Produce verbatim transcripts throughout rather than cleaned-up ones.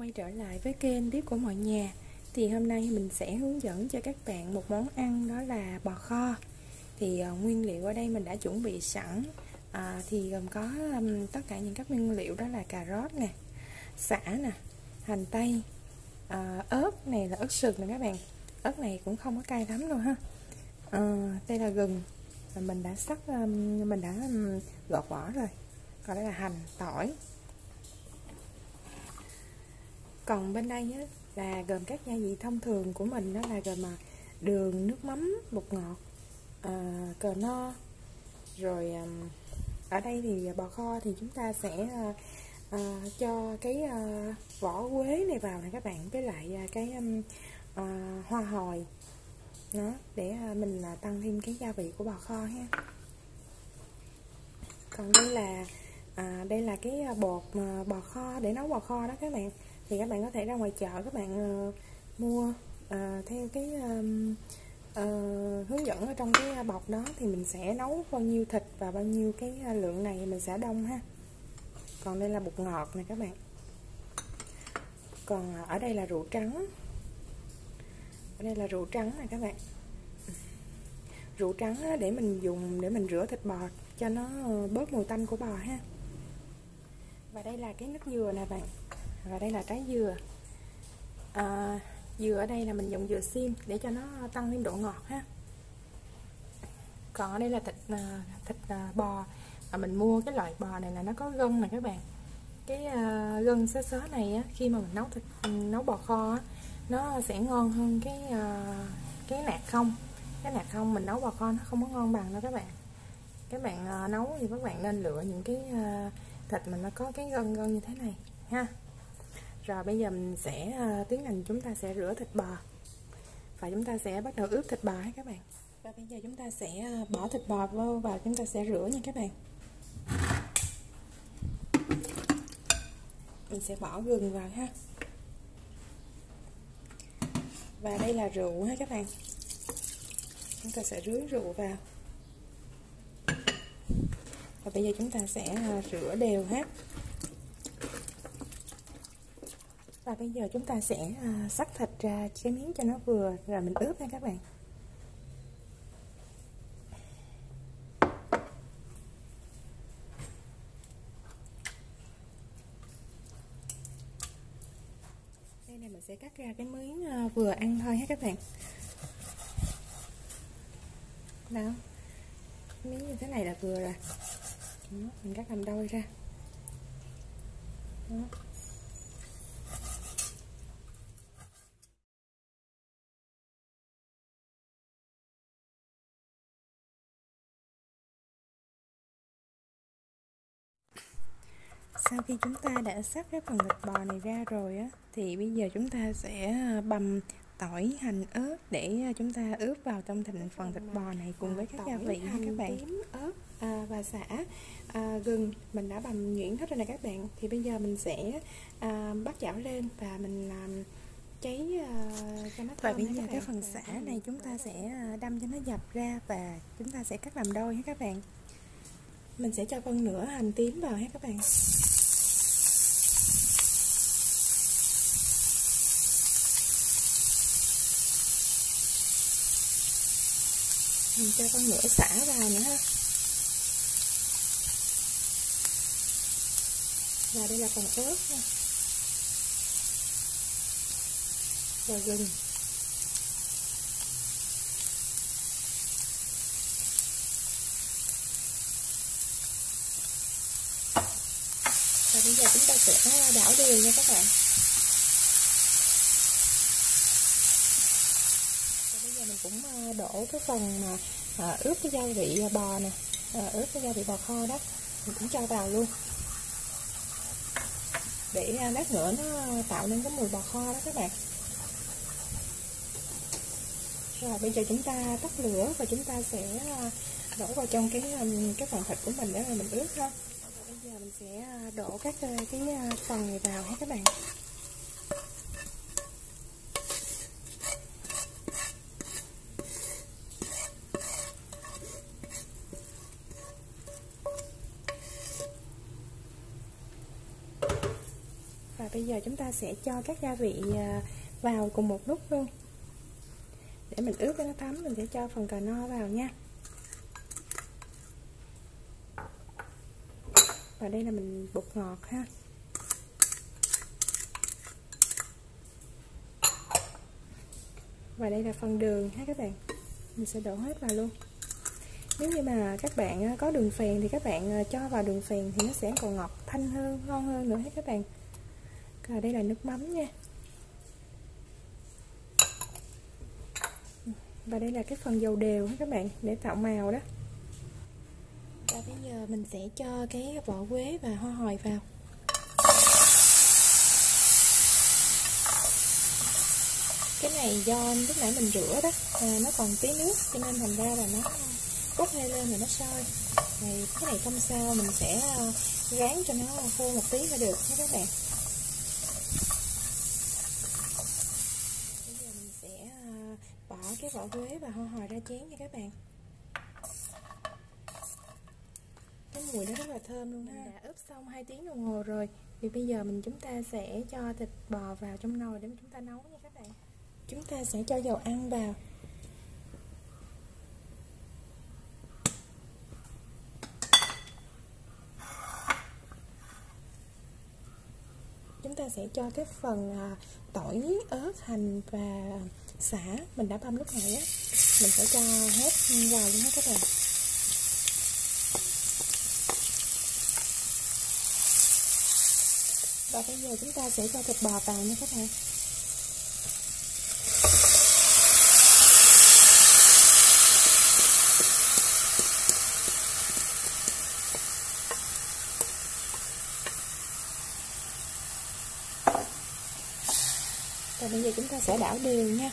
quay trở lại với kênh bếp của mọi nhà. Thì hôm nay mình sẽ hướng dẫn cho các bạn một món ăn, đó là bò kho. Thì uh, nguyên liệu ở đây mình đã chuẩn bị sẵn, à, thì gồm có um, tất cả những các nguyên liệu, đó là cà rốt nè, sả nè, hành tây, uh, ớt này là ớt sừng nè các bạn. Ớt này cũng không có cay lắm đâu ha. Uh, đây là gừng, và mình đã sắc um, mình đã um, gọt vỏ rồi. Còn đây là hành, tỏi. Còn bên đây á, là gồm các gia vị thông thường của mình, đó là gồm đường, nước mắm, bột ngọt, à, cờ no. Rồi à, ở đây thì bò kho thì chúng ta sẽ à, à, cho cái à, vỏ quế này vào này các bạn, với lại à, cái à, hoa hồi đó, để à, mình à, tăng thêm cái gia vị của bò kho ha. Còn đây là à, đây là cái bột à, bò kho để nấu bò kho đó các bạn. Thì các bạn có thể ra ngoài chợ các bạn uh, mua uh, theo cái uh, uh, hướng dẫn ở trong cái bọc đó, thì mình sẽ nấu bao nhiêu thịt và bao nhiêu cái lượng này mình sẽ đông ha. Còn đây là bột ngọt này các bạn. Còn ở đây là rượu trắng. Ở đây là rượu trắng này các bạn. Rượu trắng để mình dùng để mình rửa thịt bò cho nó bớt mùi tanh của bò ha. Và đây là cái nước dừa nè bạn. Và đây là trái dừa. à, Dừa ở đây là mình dùng dừa xiêm để cho nó tăng thêm độ ngọt ha. Còn ở đây là thịt thịt bò, à, mình mua cái loại bò này là nó có gân này các bạn. Cái uh, gân xớ xớ này á, khi mà mình nấu thịt nấu bò kho á, nó sẽ ngon hơn cái uh, cái nạc không. Cái nạc không mình nấu bò kho nó không có ngon bằng đâu các bạn. Các bạn uh, nấu thì các bạn nên lựa những cái uh, thịt mà nó có cái gân gân như thế này ha. Rồi bây giờ mình sẽ uh, tiến hành chúng ta sẽ rửa thịt bò, và chúng ta sẽ bắt đầu ướp thịt bò ha các bạn. Và bây giờ chúng ta sẽ uh, bỏ thịt bò vô và chúng ta sẽ rửa nha các bạn. Mình sẽ bỏ gừng vào ha. Và đây là rượu ha các bạn. Chúng ta sẽ rưới rượu vào. Và bây giờ chúng ta sẽ uh, rửa đều hết. Và bây giờ chúng ta sẽ uh, xắt thịt ra cái miếng cho nó vừa, rồi mình ướp nha các bạn. Đây này mình sẽ cắt ra cái miếng uh, vừa ăn thôi ha các bạn. Đó, miếng như thế này là vừa rồi. Đó, mình cắt làm đôi ra. Đó. Sau khi chúng ta đã xắt cái phần thịt bò này ra rồi á, thì bây giờ chúng ta sẽ băm tỏi, hành, ớt để chúng ta ướp vào trong thành phần thịt bò này cùng với các gia vị ha các bạn. Tím, ớt à, và sả, à, gừng mình đã bằm nhuyễn hết rồi nè các bạn. Thì bây giờ mình sẽ à, bắt chảo lên và mình làm cháy à, cho nó thơm. Và bây giờ cái phần sả này chúng ta sẽ đâm cho nó dập ra và chúng ta sẽ cắt làm đôi ha các bạn. Mình sẽ cho phân nửa hành tím vào ha các bạn. Mình cho con nửa xả vào nữa ha. Và đây là phần ớt nha. Và gừng. Và bây giờ chúng ta sẽ đảo đều nha các bạn. Mình cũng đổ cái phần mà à, ướp cái gia vị bò nè, à, ướp cái gia vị bò kho đó, mình cũng cho vào luôn, để lát nữa nó tạo nên cái mùi bò kho đó các bạn. Rồi bây giờ chúng ta tắt lửa và chúng ta sẽ đổ vào trong cái cái phần thịt của mình để mà mình ướp ha. Bây giờ mình sẽ đổ các cái phần này vào ha các bạn. Và bây giờ chúng ta sẽ cho các gia vị vào cùng một lúc luôn. Để mình ướp cho nó thấm, mình sẽ cho phần cà no vào nha. Và đây là mình bột ngọt ha. Và đây là phần đường ha các bạn. Mình sẽ đổ hết vào luôn. Nếu như mà các bạn có đường phèn thì các bạn cho vào đường phèn thì nó sẽ còn ngọt thanh hơn, ngon hơn nữa hết các bạn. Và đây là nước mắm nha. Và đây là cái phần dầu đều các bạn, để tạo màu đó. Và bây giờ mình sẽ cho cái vỏ quế và hoa hồi vào. Cái này do lúc nãy mình rửa đó, à, nó còn tí nước cho nên thành ra là nó bốc hơi lên rồi nó sôi. Thì cái này không sao, mình sẽ ráng cho nó khô một tí là được nha các bạn. Bây giờ mình sẽ bỏ cái vỏ quế và hoa hồi ra chén nha các bạn. Cái mùi nó rất là thơm luôn ha. Mình đã ướp xong hai tiếng đồng hồ rồi. Thì bây giờ mình chúng ta sẽ cho thịt bò vào trong nồi để chúng ta nấu nha các bạn. Chúng ta sẽ cho dầu ăn vào. Chúng ta sẽ cho cái phần tỏi, ớt, hành và sả mình đã băm lúc nãy á, mình sẽ cho hết vào luôn hết các bạn. Và bây giờ chúng ta sẽ cho thịt bò vào nha các bạn. Và bây giờ chúng ta sẽ đảo đều nha.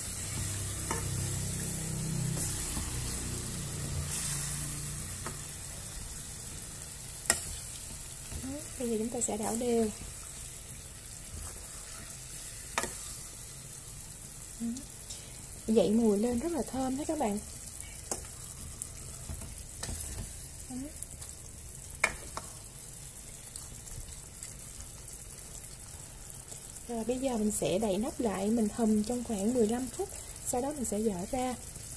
Bây giờ chúng ta sẽ đảo đều. Dậy mùi lên rất là thơm đấy các bạn. Rồi bây giờ mình sẽ đậy nắp lại, mình hầm trong khoảng mười lăm phút, sau đó mình sẽ dỡ ra.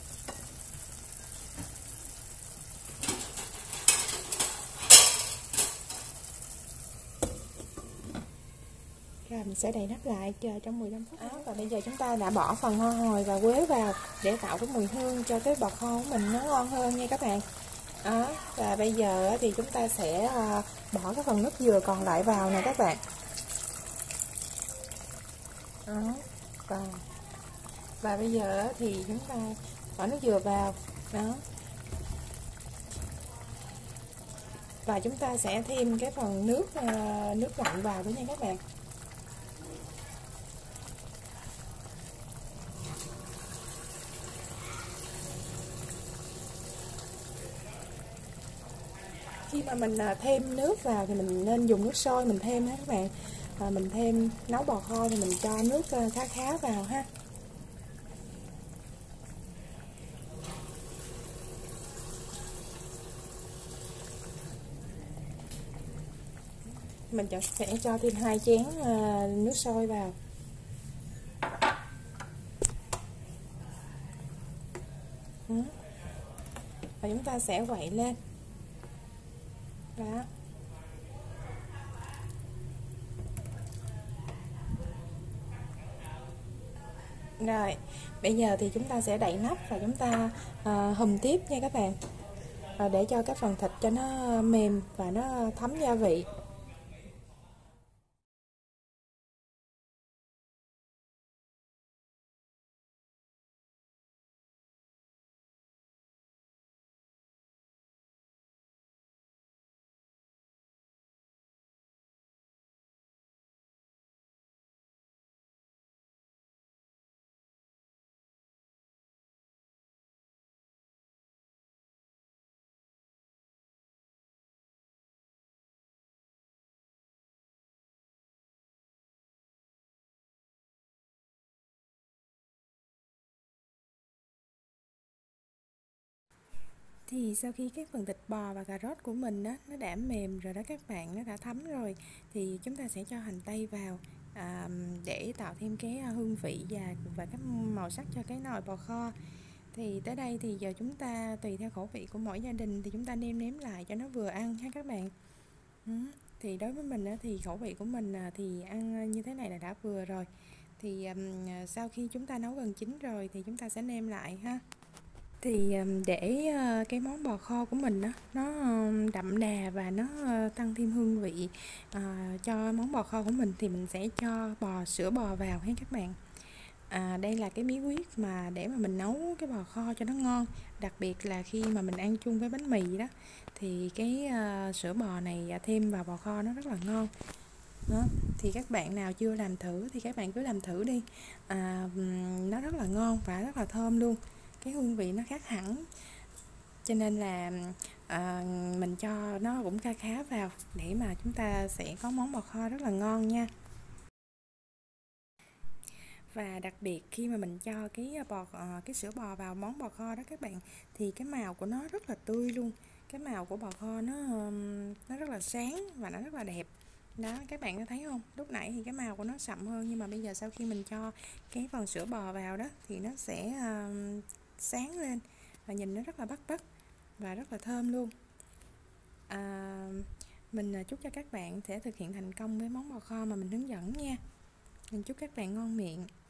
Rồi mình sẽ đậy nắp lại chờ trong mười lăm phút. Đó, và bây giờ chúng ta đã bỏ phần hoa hồi và quế vào để tạo cái mùi hương cho cái bò kho của mình nó ngon hơn nha các bạn. Đó, và bây giờ thì chúng ta sẽ bỏ cái phần nước dừa còn lại vào nè các bạn. Đó, và, và bây giờ thì chúng ta bỏ nước dừa vào. Đó. Và chúng ta sẽ thêm cái phần nước nước lạnh vào nữa nha các bạn. Khi mà mình thêm nước vào thì mình nên dùng nước sôi mình thêm ha các bạn. À, mình thêm nấu bò kho thì mình cho nước khá khá vào ha. Mình sẽ cho thêm hai chén nước sôi vào. Và chúng ta sẽ quậy lên. Đó. Rồi, bây giờ thì chúng ta sẽ đậy nắp và chúng ta à, hầm tiếp nha các bạn. À, để cho cái phần thịt cho nó mềm và nó thấm gia vị. Thì sau khi cái phần thịt bò và cà rốt của mình á, nó đã mềm rồi đó các bạn, nó đã thấm rồi, thì chúng ta sẽ cho hành tây vào à, để tạo thêm cái hương vị và và cái màu sắc cho cái nồi bò kho. Thì tới đây thì giờ chúng ta tùy theo khẩu vị của mỗi gia đình thì chúng ta nêm nếm lại cho nó vừa ăn ha các bạn. Ừ. Thì đối với mình á, thì khẩu vị của mình à, thì ăn như thế này là đã vừa rồi. Thì um, sau khi chúng ta nấu gần chín rồi thì chúng ta sẽ nêm lại ha. Thì để cái món bò kho của mình đó, nó đậm đà và nó tăng thêm hương vị à, cho món bò kho của mình thì mình sẽ cho bò sữa bò vào ha các bạn. À, đây là cái bí quyết mà để mà mình nấu cái bò kho cho nó ngon, đặc biệt là khi mà mình ăn chung với bánh mì đó thì cái uh, sữa bò này thêm vào bò kho nó rất là ngon đó. Thì các bạn nào chưa làm thử thì các bạn cứ làm thử đi, à, nó rất là ngon và rất là thơm luôn, cái hương vị nó khác hẳn, cho nên là à, mình cho nó cũng kha khá vào để mà chúng ta sẽ có món bò kho rất là ngon nha. Và đặc biệt khi mà mình cho cái bò cái sữa bò vào món bò kho đó các bạn, thì cái màu của nó rất là tươi luôn, cái màu của bò kho nó nó rất là sáng và nó rất là đẹp đó, các bạn có thấy không? Lúc nãy thì cái màu của nó sậm hơn, nhưng mà bây giờ sau khi mình cho cái phần sữa bò vào đó thì nó sẽ uh, sáng lên và nhìn nó rất là bắt mắt và rất là thơm luôn. À, mình chúc cho các bạn sẽ thực hiện thành công với món bò kho mà mình hướng dẫn nha. Mình chúc các bạn ngon miệng.